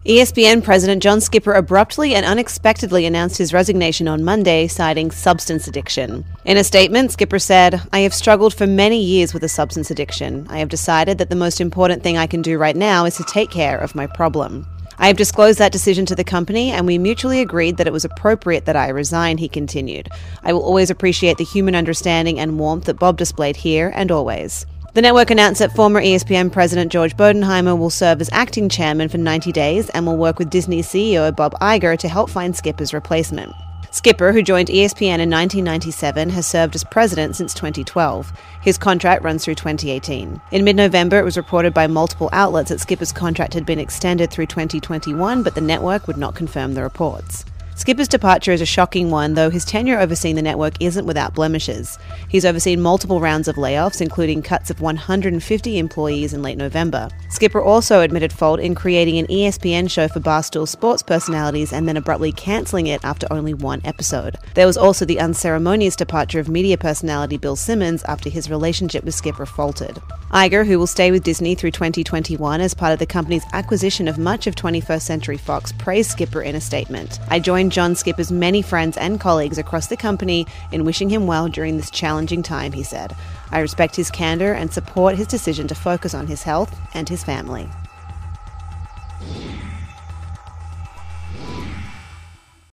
ESPN President John Skipper abruptly and unexpectedly announced his resignation on Monday, citing substance addiction. In a statement, Skipper said, "I have struggled for many years with a substance addiction. I have decided that the most important thing I can do right now is to take care of my problem. I have disclosed that decision to the company, and we mutually agreed that it was appropriate that I resign," he continued. "I will always appreciate the human understanding and warmth that Bob displayed here and always." The network announced that former ESPN President George Bodenheimer will serve as acting chairman for 90 days and will work with Disney CEO Bob Iger to help find Skipper's replacement. Skipper, who joined ESPN in 1997, has served as president since 2012. His contract runs through 2018. In mid-November, it was reported by multiple outlets that Skipper's contract had been extended through 2021, but the network would not confirm the reports. Skipper's departure is a shocking one, though his tenure overseeing the network isn't without blemishes. He's overseen multiple rounds of layoffs, including cuts of 150 employees in late November. Skipper also admitted fault in creating an ESPN show for Barstool sports personalities and then abruptly cancelling it after only one episode. There was also the unceremonious departure of media personality Bill Simmons after his relationship with Skipper faltered. Iger, who will stay with Disney through 2021 as part of the company's acquisition of much of 21st Century Fox, praised Skipper in a statement. "I joined John Skipper's many friends and colleagues across the company in wishing him well during this challenging time," he said. "I respect his candor and support his decision to focus on his health and his family."